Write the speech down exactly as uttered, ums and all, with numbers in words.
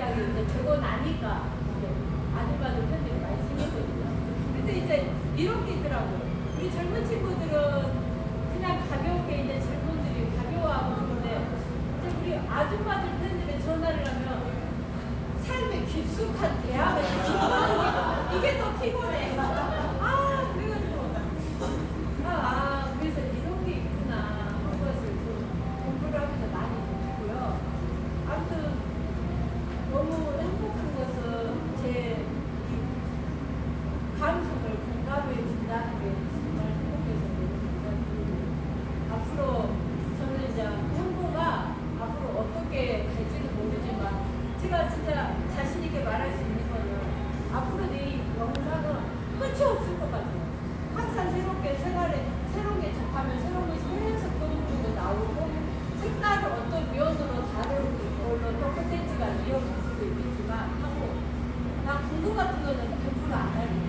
생각이 이제 되고 나니까 이제 아줌마들 팬들이 많이 생겼거든요. 근데 이제 이런 게 있더라고요. 우리 젊은 친구들은 그냥 가볍게 이제 젊은들이 가벼워하고 그런데 이제 우리 아줌마들 팬들이 전화를 하면 삶의 깊숙한 대화가 깊어지니까 이게 더 피곤해. 아, 그래가지고 아, 아, 그래서 이런 게 있구나 하는 것을 좀 공부를 하면서 많이 느끼고요. 아무튼 너무 행복한 것은 제 감성을 공감해 준다는 게 정말 행복해서 너무 감사드리고 앞으로 저는 이제 행보가 앞으로 어떻게 갈지는 모르지만 제가 진짜 자신 있게 말할 수 있는 거는 앞으로 내 영상은 끝이 없을 것 같아요. 항상 새롭게 생활에 새로운 게 접하면 새로운 것이 계속 또또 나오고 색깔을 어떤 면으로 다른 걸로 또 콘텐츠가 이어질 수도 있겠지만 하고 나 공부 같은 거는 백 퍼센트 안 하니까